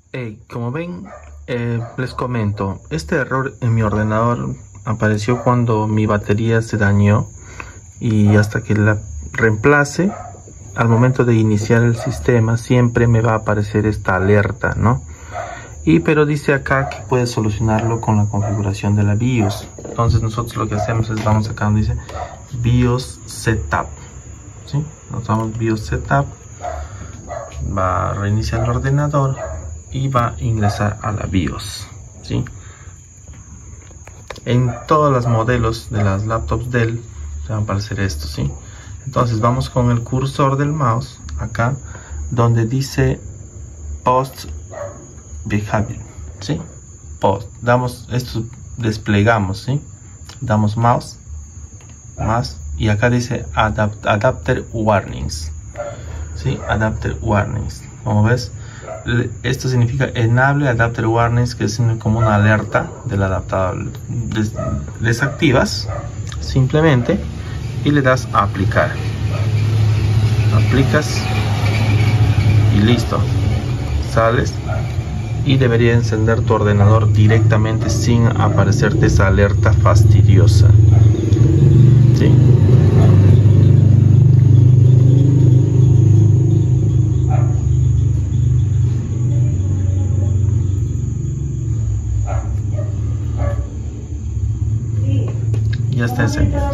Como ven, les comento, este error en mi ordenador apareció cuando mi batería se dañó y hasta que la reemplace, al momento de iniciar el sistema siempre me va a aparecer esta alerta, ¿no? Pero dice acá que puede solucionarlo con la configuración de la BIOS. Entonces nosotros lo que hacemos es vamos acá donde dice BIOS Setup, ¿sí? Nos vamos BIOS Setup, va a reiniciar el ordenador y va a ingresar a la BIOS, ¿sí? En todos los modelos de las laptops Dell se va a aparecer esto, ¿sí? Entonces vamos con el cursor del mouse acá donde dice Post Behavior, ¿sí? Post, damos esto, desplegamos, ¿sí? Damos mouse más y acá dice Adapter Warnings, ¿sí? Adapter Warnings, como ves, esto significa Enable Adapter Warnings, que es como una alerta del adaptador. Desactivas simplemente y le das a aplicar, aplicas y listo, sales y debería encender tu ordenador directamente sin aparecerte esa alerta fastidiosa, ¿sí? Ya está encendido.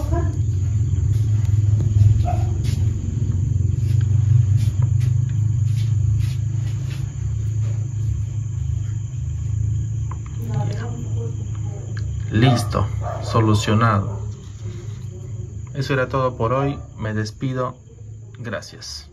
Listo, solucionado. Eso era todo por hoy. Me despido. Gracias.